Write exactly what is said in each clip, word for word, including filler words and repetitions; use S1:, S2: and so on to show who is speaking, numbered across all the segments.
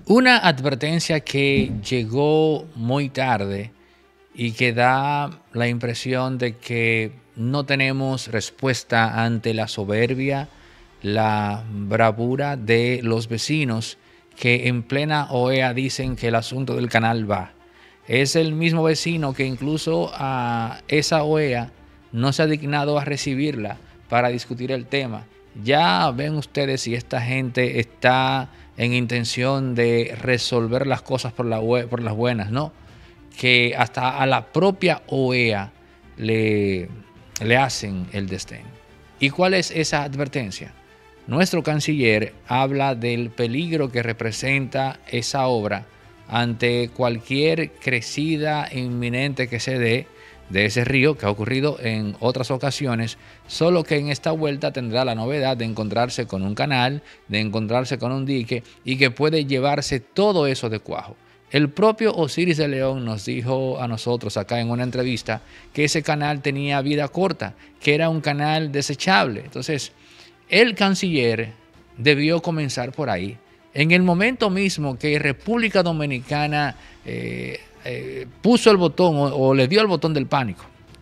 S1: Una advertencia que llegó muy tarde y que da la impresión de que no tenemos respuesta ante la soberbia, la bravura de los vecinos que en plena O E A dicen que el asunto del canal va. Es el mismo vecino que incluso a esa O E A no se ha dignado a recibirla para discutir el tema. Ya ven ustedes si esta gente está en intención de resolver las cosas por, la, por las buenas, ¿no? Que hasta a la propia O E A le, le hacen el desdén. ¿Y cuál es esa advertencia? Nuestro canciller habla del peligro que representa esa obra ante cualquier crecida inminente que se dé de ese río, que ha ocurrido en otras ocasiones, solo que en esta vuelta tendrá la novedad de encontrarse con un canal, de encontrarse con un dique y que puede llevarse todo eso de cuajo. El propio Osiris de León nos dijo a nosotros acá en una entrevista que ese canal tenía vida corta, que era un canal desechable. Entonces, el canciller debió comenzar por ahí. En el momento mismo que República Dominicana eh, eh, puso el botón o, o le dio el botón del pánico,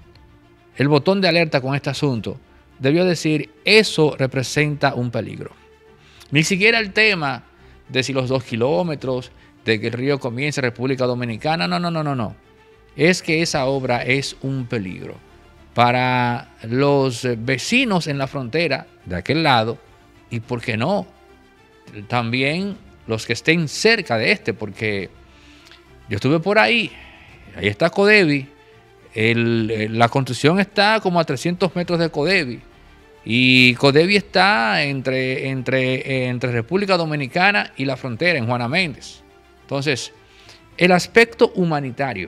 S1: el botón de alerta con este asunto, debió decir, eso representa un peligro. Ni siquiera el tema de si los dos kilómetros, de que el río comience República Dominicana, no, no, no, no, no. Es que esa obra es un peligro para los vecinos en la frontera de aquel lado y, ¿por qué no?, también los que estén cerca de este, porque yo estuve por ahí, ahí está Codevi, el, la construcción está como a trescientos metros de Codevi y Codevi está entre, entre, entre República Dominicana y la frontera, en Juana Méndez. Entonces, el aspecto humanitario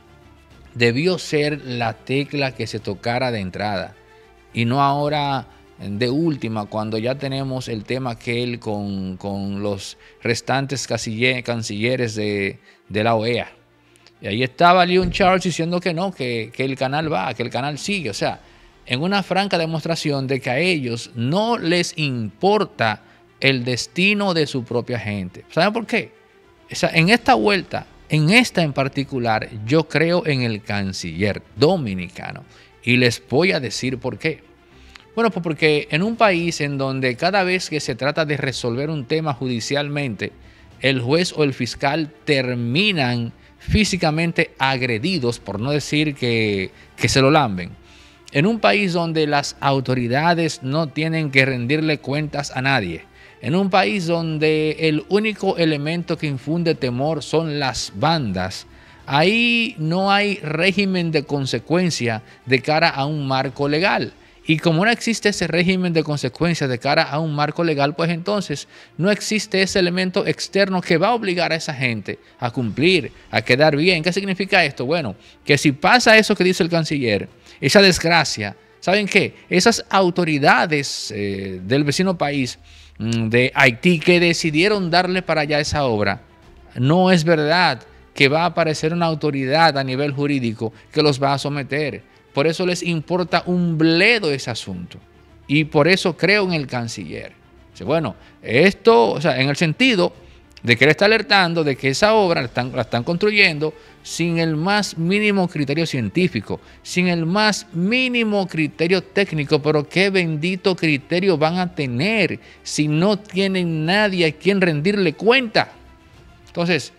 S1: debió ser la tecla que se tocara de entrada y no ahora de última, cuando ya tenemos el tema aquel con, con los restantes cancilleres de, de la O E A. Y ahí estaba Leon Charles diciendo que no, que, que el canal va, que el canal sigue. O sea, en una franca demostración de que a ellos no les importa el destino de su propia gente. ¿Saben por qué? O sea, en esta vuelta, en esta en particular, yo creo en el canciller dominicano. Y les voy a decir por qué. Bueno, pues porque en un país en donde cada vez que se trata de resolver un tema judicialmente, el juez o el fiscal terminan físicamente agredidos, por no decir que, que se lo lamben. En un país donde las autoridades no tienen que rendirle cuentas a nadie. En un país donde el único elemento que infunde temor son las bandas. Ahí no hay régimen de consecuencia de cara a un marco legal. Y como no existe ese régimen de consecuencias de cara a un marco legal, pues entonces no existe ese elemento externo que va a obligar a esa gente a cumplir, a quedar bien. ¿Qué significa esto? Bueno, que si pasa eso que dice el canciller, esa desgracia, ¿saben qué? Esas autoridades eh, del vecino país mmm, de Haití que decidieron darle para allá esa obra, no es verdad que va a aparecer una autoridad a nivel jurídico que los va a someter. Por eso les importa un bledo ese asunto. Y por eso creo en el canciller. Bueno, esto, o sea, en el sentido de que él está alertando de que esa obra la están, la están construyendo sin el más mínimo criterio científico, sin el más mínimo criterio técnico. Pero qué bendito criterio van a tener si no tienen nadie a quien rendirle cuenta. Entonces,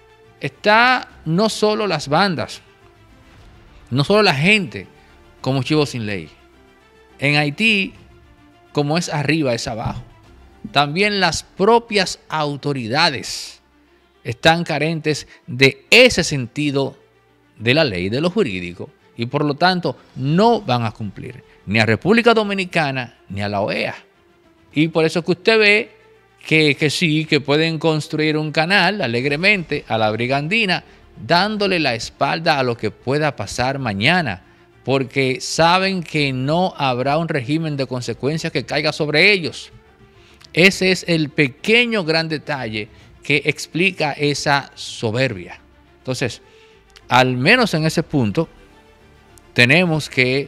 S1: está no solo las bandas, no solo la gente como chivo sin ley. En Haití, como es arriba, es abajo. También las propias autoridades están carentes de ese sentido de la ley, de lo jurídico, y por lo tanto no van a cumplir ni a República Dominicana ni a la O E A. Y por eso que usted ve que, que sí, que pueden construir un canal alegremente a la Brigandina, dándole la espalda a lo que pueda pasar mañana, porque saben que no habrá un régimen de consecuencias que caiga sobre ellos. Ese es el pequeño gran detalle que explica esa soberbia. Entonces, al menos en ese punto, tenemos que,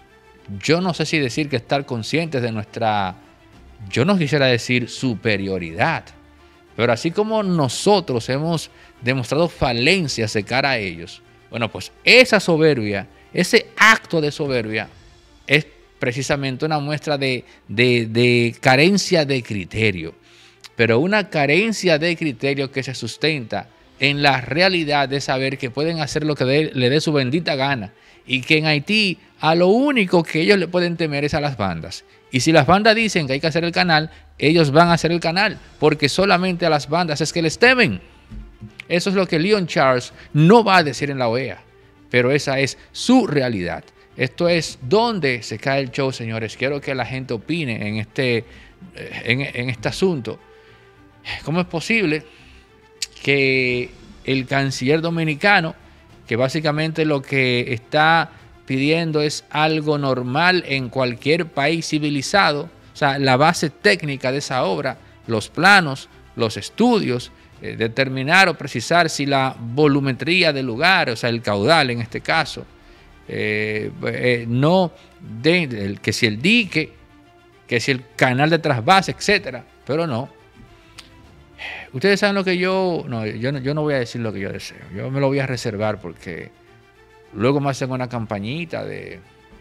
S1: yo no sé si decir que estar conscientes de nuestra, yo no quisiera decir superioridad, Pero así como nosotros hemos demostrado falencias de cara a ellos, bueno, pues esa soberbia, ese acto de soberbia es precisamente una muestra de, de, de carencia de criterio. Pero una carencia de criterio que se sustenta en la realidad de saber que pueden hacer lo que de, le dé su bendita gana y que en Haití a lo único que ellos le pueden temer es a las bandas. Y si las bandas dicen que hay que hacer el canal, ellos van a hacer el canal porque solamente a las bandas es que les temen. Eso es lo que Leon Charles no va a decir en la O E A, pero esa es su realidad. Esto es donde se cae el show, señores. Quiero que la gente opine en este, en, en este asunto. ¿Cómo es posible que el canciller dominicano, que básicamente lo que está pidiendo es algo normal en cualquier país civilizado, o sea, la base técnica de esa obra, los planos, los estudios, eh, determinar o precisar si la volumetría del lugar, o sea, el caudal en este caso, eh, eh, no, de, de, que si el dique, que si el canal de trasvase, etcétera, pero no. Ustedes saben lo que yo, no, yo no, yo no voy a decir lo que yo deseo, yo me lo voy a reservar porque luego me hacen una campañita de,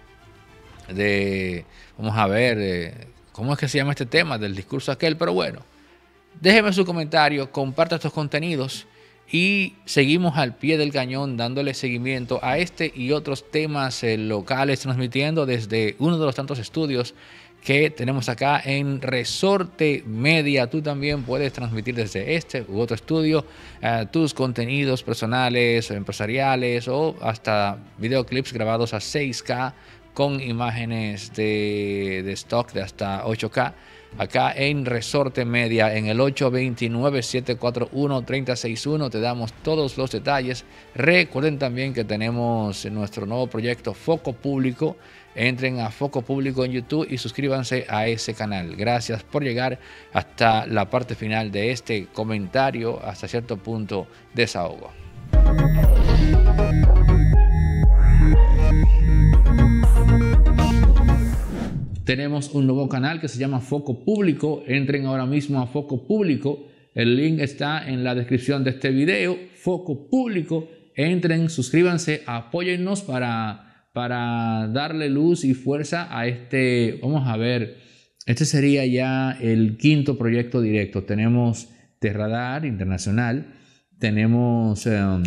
S1: de vamos a ver, de, ¿cómo es que se llama este tema? Del discurso aquel, pero bueno, déjenme su comentario, comparta estos contenidos y seguimos al pie del cañón dándole seguimiento a este y otros temas eh, locales, transmitiendo desde uno de los tantos estudios que tenemos acá en Resorte Media. Tú también puedes transmitir desde este u otro estudio uh, tus contenidos personales o empresariales o hasta videoclips grabados a seis K con imágenes de, de stock de hasta ocho K. Acá en Resorte Media, en el ocho dos nueve, siete cuatro uno, tres cero seis uno, te damos todos los detalles. Recuerden también que tenemos nuestro nuevo proyecto Foco Público. Entren a Foco Público en YouTube y suscríbanse a ese canal. Gracias por llegar hasta la parte final de este comentario, hasta cierto punto desahogo. Tenemos un nuevo canal que se llama Foco Público. Entren ahora mismo a Foco Público. El link está en la descripción de este video. Foco Público. Entren, suscríbanse, apóyennos para... para darle luz y fuerza a este, vamos a ver, este sería ya el quinto proyecto directo. Tenemos Terradar Internacional, tenemos um,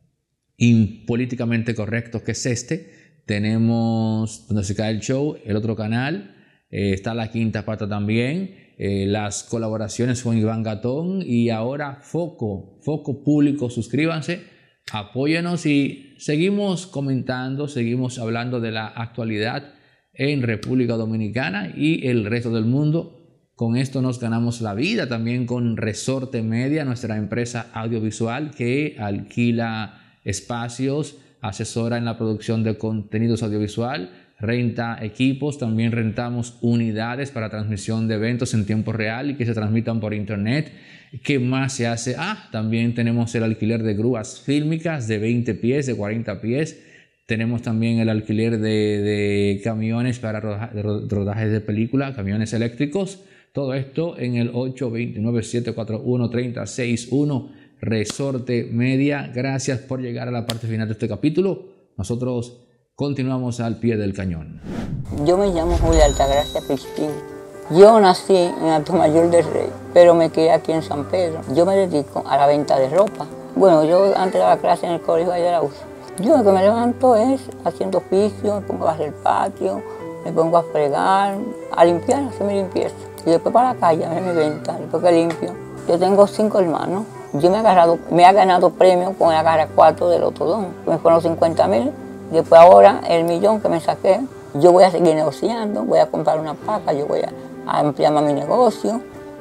S1: Impolíticamente Correcto, que es este, tenemos Donde se cae el show, el otro canal, eh, está La Quinta Pata también, eh, las colaboraciones con Iván Gatón y ahora Foco, Foco Público, suscríbanse. Apóyanos y seguimos comentando, seguimos hablando de la actualidad en República Dominicana y el resto del mundo. Con esto nos ganamos la vida también con Resorte Media, nuestra empresa audiovisual que alquila espacios, asesora en la producción de contenidos audiovisual, renta equipos, también rentamos unidades para transmisión de eventos en tiempo real y que se transmitan por internet. ¿Qué más se hace? Ah, también tenemos el alquiler de grúas fílmicas de veinte pies, de cuarenta pies. Tenemos también el alquiler de, de camiones para rodaje, de rodajes de película, camiones eléctricos. Todo esto en el ocho dos nueve, siete cuatro uno, tres cero seis uno, Resorte Media. Gracias por llegar a la parte final de este capítulo. Nosotros continuamos al pie del cañón.
S2: Yo me llamo Julia Altagracia Pisquín. Yo nací en Atomayor del Rey, pero me crié aquí en San Pedro. Yo me dedico a la venta de ropa. Bueno, yo antes daba clase en el colegio de la U C A. Yo lo que me levanto es haciendo oficio, me pongo a hacer el patio, me pongo a fregar, a limpiar, a hacer mi limpieza. Y después para la calle, a ver mi venta, después que limpio. Yo tengo cinco hermanos. Yo me he, agarrado, me he ganado premios con el agarra cuatro del Otodón. Me fueron cincuenta mil. Después ahora el millón que me saqué, yo voy a seguir negociando, voy a comprar una paca, yo voy a, a ampliar más mi negocio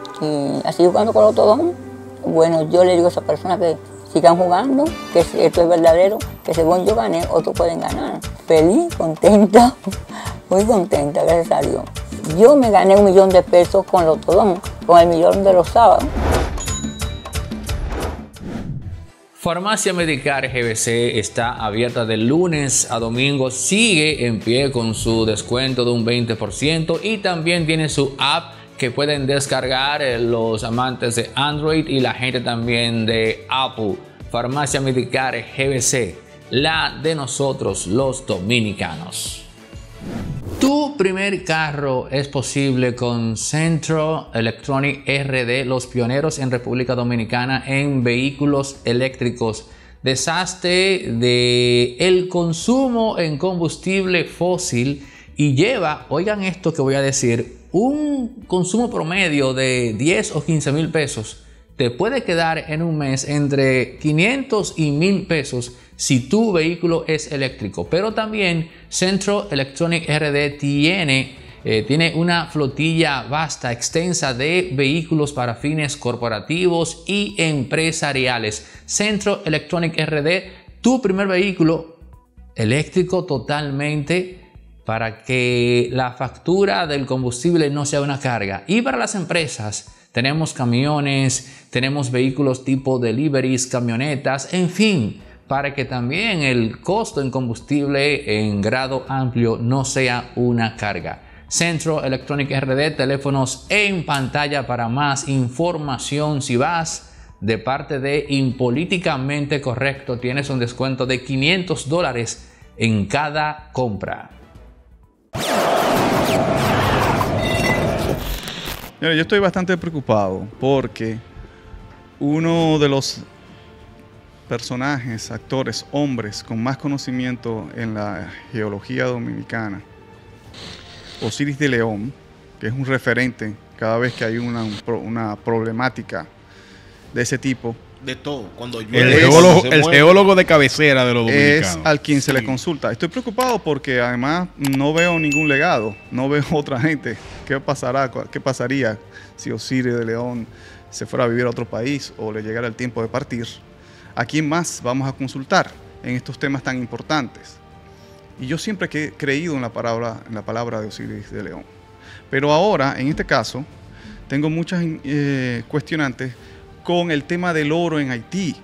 S2: y así jugando con los Otodón. Bueno, yo le digo a esa persona que sigan jugando, que esto es verdadero, que según yo gané, otros pueden ganar. Feliz, contenta, muy contenta, gracias a Dios. Yo me gané un millón de pesos con los Otodón, con el millón de los sábados.
S1: Farmacia Medicar G B C está abierta de lunes a domingo, sigue en pie con su descuento de un veinte por ciento y también tiene su app que pueden descargar eh, los amantes de Android y la gente también de Apple. Farmacia Medicare G B C, la de nosotros los dominicanos. Tu primer carro es posible con Centro Electronic R D, los pioneros en República Dominicana en vehículos eléctricos. Deshazte de el consumo en combustible fósil y lleva, oigan esto que voy a decir, un consumo promedio de diez o quince mil pesos. Te puede quedar en un mes entre quinientos y mil pesos si tu vehículo es eléctrico. Pero también Centro Electronic R D tiene, eh, tiene una flotilla vasta, extensa de vehículos para fines corporativos y empresariales. Centro Electronic R D, tu primer vehículo eléctrico totalmente, para que la factura del combustible no sea una carga. Y para las empresas, tenemos camiones, tenemos vehículos tipo deliveries, camionetas, en fin, para que también el costo en combustible en grado amplio no sea una carga. Centro Electronic R D, teléfonos en pantalla para más información. Si vas de parte de Impolíticamente Correcto, tienes un descuento de quinientos dólares en cada compra.
S3: Mira, yo estoy bastante preocupado porque uno de los personajes, actores, hombres con más conocimiento en la geología dominicana, Osiris de León, que es un referente cada vez que hay una, una problemática de ese tipo.
S4: De todo. Cuando
S5: el, geólogo, el geólogo de cabecera de los dominicanos.
S3: Es al quien se
S5: sí.
S3: le consulta. Estoy preocupado porque además no veo ningún legado, no veo otra gente. ¿Qué pasará? ¿Qué pasaría si Osiris de León se fuera a vivir a otro país o le llegara el tiempo de partir? ¿A quién más vamos a consultar en estos temas tan importantes? Y yo siempre he creído en la palabra, en la palabra de Osiris de León. Pero ahora, en este caso, tengo muchas eh, cuestionantes con el tema del oro en Haití.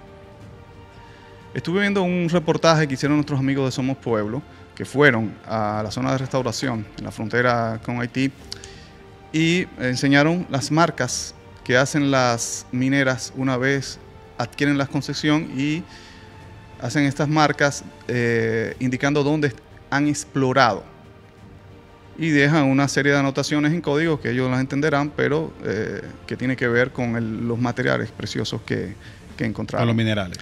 S3: Estuve viendo un reportaje que hicieron nuestros amigos de Somos Pueblo, que fueron a la zona de restauración en la frontera con Haití y enseñaron las marcas que hacen las mineras una vez adquieren la concesión y hacen estas marcas eh, indicando dónde han explorado. Y dejan una serie de anotaciones en código que ellos las entenderán, pero eh, que tiene que ver con el, los materiales preciosos que, que encontraron.
S5: Con los minerales.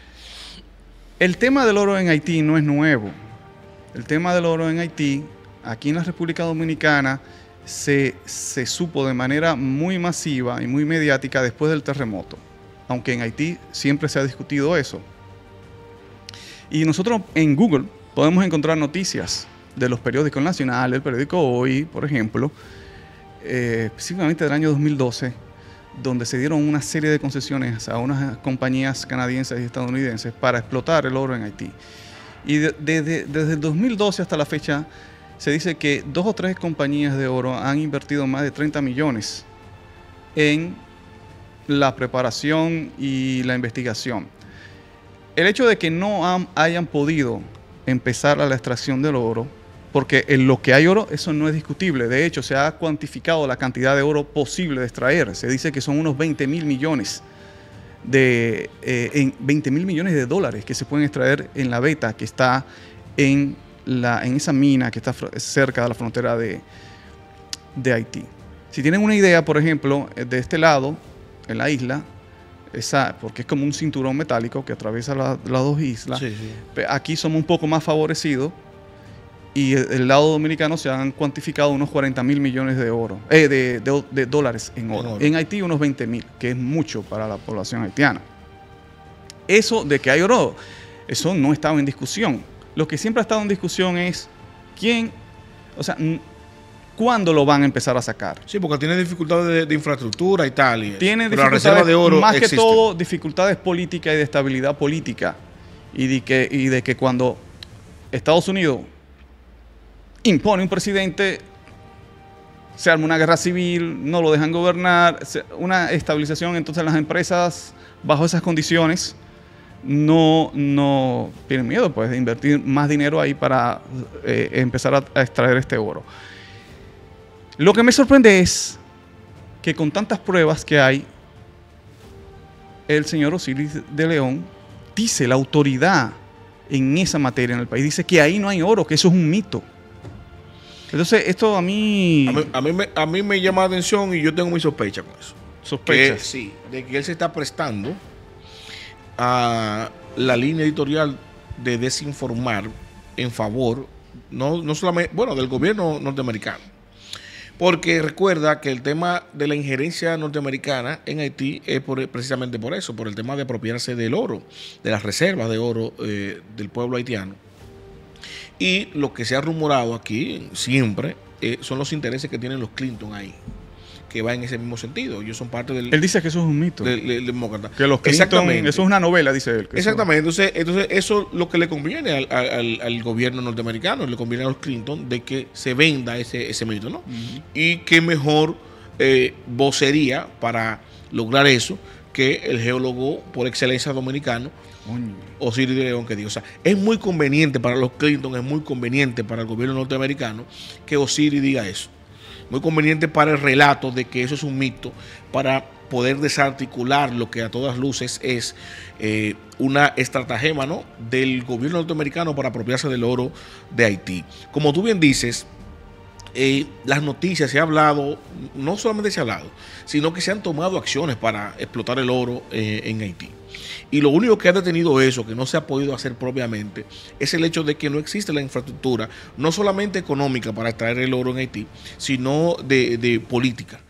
S3: El tema del oro en Haití no es nuevo. El tema del oro en Haití, aquí en la República Dominicana, se, se supo de manera muy masiva y muy mediática después del terremoto. Aunque en Haití siempre se ha discutido eso. Y nosotros en Google podemos encontrar noticias de los periódicos nacionales, el periódico Hoy, por ejemplo, eh, específicamente del año dos mil doce, donde se dieron una serie de concesiones a unas compañías canadienses y estadounidenses para explotar el oro en Haití. Y de, de, de, desde el dos mil doce hasta la fecha, se dice que dos o tres compañías de oro han invertido más de treinta millones en la preparación y la investigación. El hecho de que no han, hayan podido empezar a la extracción del oro, porque en lo que hay oro, eso no es discutible. De hecho, se ha cuantificado la cantidad de oro posible de extraer. Se dice que son unos veinte mil millones de eh, en veinte mil millones de dólares que se pueden extraer en la Beta, que está en, la, en esa mina que está cerca de la frontera de, de Haití. Si tienen una idea, por ejemplo, de este lado, en la isla, esa, porque es como un cinturón metálico que atraviesa la, las dos islas, sí, sí. Aquí somos un poco más favorecidos y el, el lado dominicano se han cuantificado unos cuarenta mil millones de oro, eh, de, de, de dólares en oro. en oro. En Haití unos veinte mil, que es mucho para la población haitiana. Eso de que hay oro, eso no estaba en discusión. Lo que siempre ha estado en discusión es quién, o sea, ¿cuándo lo van a empezar a sacar?
S5: Sí, porque tiene dificultades de, de infraestructura y tal. Y
S3: tiene dificultades, la reserva de oro más existe. Que todo, dificultades políticas y de estabilidad política. Y de, que, y de que cuando Estados Unidos impone un presidente, se arma una guerra civil, no lo dejan gobernar, una estabilización, entonces las empresas bajo esas condiciones no, no tienen miedo pues, de invertir más dinero ahí para eh, empezar a, a extraer este oro. Lo que me sorprende es que con tantas pruebas que hay, el señor Osiris de León dice, la autoridad en esa materia en el país, dice que ahí no hay oro, que eso es un mito. Entonces, esto a mí...
S5: A mí, a mí, me, a mí me llama la atención y yo tengo mi sospecha con eso.
S3: ¿Sospechas?
S5: Que, sí, de que él se está prestando a la línea editorial de desinformar en favor, no, no solamente, bueno, del gobierno norteamericano. Porque recuerda que el tema de la injerencia norteamericana en Haití es por, precisamente por eso, por el tema de apropiarse del oro, de las reservas de oro eh, del pueblo haitiano. Y lo que se ha rumorado aquí siempre eh, son los intereses que tienen los Clinton ahí, que va en ese mismo sentido. Ellos son parte del...
S3: Él dice que eso es un mito.
S5: Del, del demócrata.
S3: Que los Clinton, eso es una novela, dice él. Que
S5: Exactamente. Entonces, entonces, eso es lo que le conviene al, al, al gobierno norteamericano, le conviene a los Clinton de que se venda ese, ese mito, ¿no? Uh-huh. Y qué mejor eh, vocería para lograr eso que el geólogo por excelencia dominicano, Osiris de León, que digo, o sea, es muy conveniente para los Clinton, es muy conveniente para el gobierno norteamericano que Osiris diga eso. Muy conveniente para el relato de que eso es un mito, para poder desarticular lo que a todas luces es eh, una estratagema, ¿no?, del gobierno norteamericano para apropiarse del oro de Haití. Como tú bien dices, eh, las noticias se ha hablado, no solamente se ha hablado, sino que se han tomado acciones para explotar el oro eh, en Haití. Y lo único que ha detenido eso, que no se ha podido hacer propiamente, es el hecho de que no existe la infraestructura, no solamente económica para extraer el oro en Haití, sino de, de política.